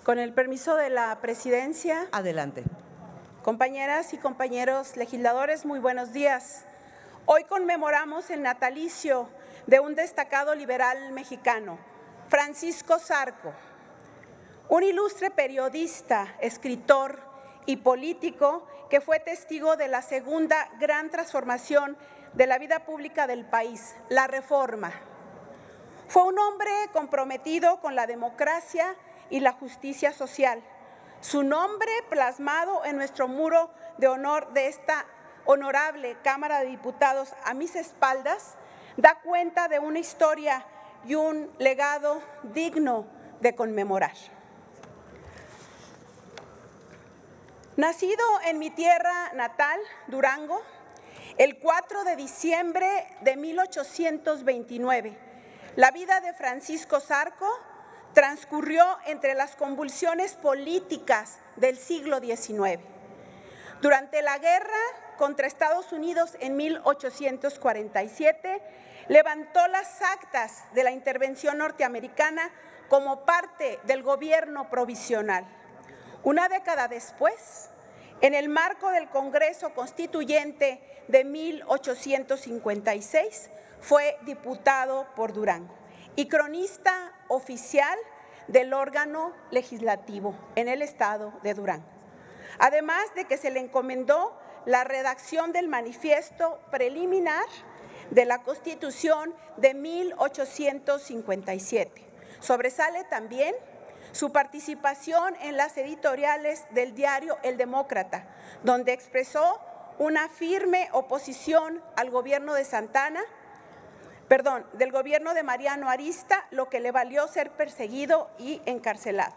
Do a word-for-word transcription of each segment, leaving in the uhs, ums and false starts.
Con el permiso de la presidencia. Adelante. Compañeras y compañeros legisladores, muy buenos días. Hoy conmemoramos el natalicio de un destacado liberal mexicano, Francisco Zarco, un ilustre periodista, escritor y político que fue testigo de la segunda gran transformación de la vida pública del país, la Reforma. Fue un hombre comprometido con la democracia y la justicia social. Su nombre plasmado en nuestro muro de honor de esta honorable Cámara de Diputados a mis espaldas da cuenta de una historia y un legado digno de conmemorar. Nacido en mi tierra natal, Durango, el cuatro de diciembre de mil ochocientos veintinueve, la vida de Francisco Zarco transcurrió entre las convulsiones políticas del siglo diecinueve. Durante la guerra contra Estados Unidos en mil ochocientos cuarenta y siete, levantó las actas de la intervención norteamericana como parte del gobierno provisional. Una década después, en el marco del Congreso Constituyente de mil ochocientos cincuenta y seis, fue diputado por Durango y cronista oficial del órgano legislativo en el estado de Durango, además de que se le encomendó la redacción del manifiesto preliminar de la Constitución de mil ochocientos cincuenta y siete. Sobresale también su participación en las editoriales del diario El Demócrata, donde expresó una firme oposición al gobierno de Santa Anna, perdón, del gobierno de Mariano Arista, lo que le valió ser perseguido y encarcelado.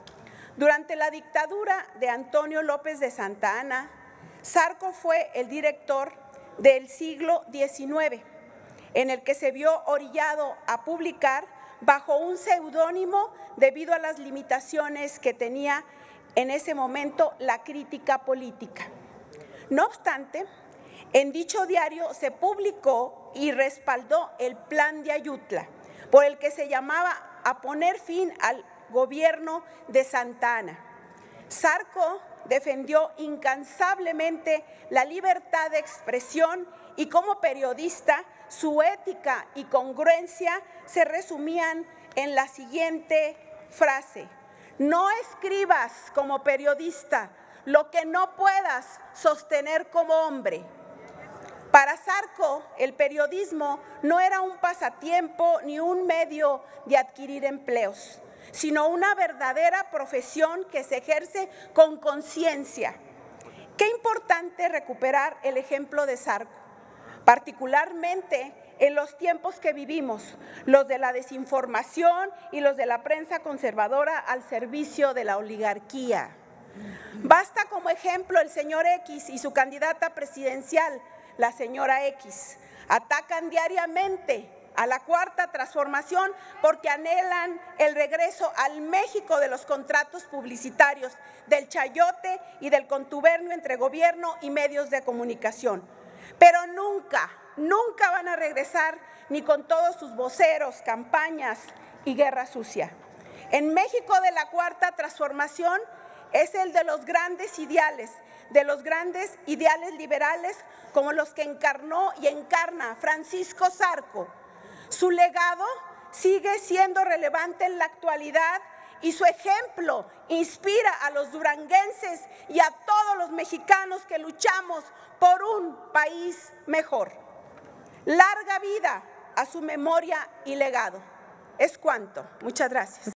Durante la dictadura de Antonio López de Santa Anna, Zarco fue el director del siglo diecinueve, en el que se vio orillado a publicar bajo un seudónimo debido a las limitaciones que tenía en ese momento la crítica política. No obstante, en dicho diario se publicó y respaldó el Plan de Ayutla, por el que se llamaba a poner fin al gobierno de Santa Anna. Zarco defendió incansablemente la libertad de expresión y como periodista su ética y congruencia se resumían en la siguiente frase: no escribas como periodista lo que no puedas sostener como hombre. Para Zarco, el periodismo no era un pasatiempo ni un medio de adquirir empleos, sino una verdadera profesión que se ejerce con conciencia. Qué importante recuperar el ejemplo de Zarco, particularmente en los tiempos que vivimos, los de la desinformación y los de la prensa conservadora al servicio de la oligarquía. Basta como ejemplo el señor X y su candidata presidencial, la señora X. Atacan diariamente a la Cuarta Transformación porque anhelan el regreso al México de los contratos publicitarios, del chayote y del contubernio entre gobierno y medios de comunicación. Pero nunca, nunca van a regresar ni con todos sus voceros, campañas y guerra sucia. En México de la Cuarta Transformación es el de los grandes ideales, de los grandes ideales liberales como los que encarnó y encarna Francisco Zarco. Su legado sigue siendo relevante en la actualidad y su ejemplo inspira a los duranguenses y a todos los mexicanos que luchamos por un país mejor. Larga vida a su memoria y legado. Es cuanto. Muchas gracias.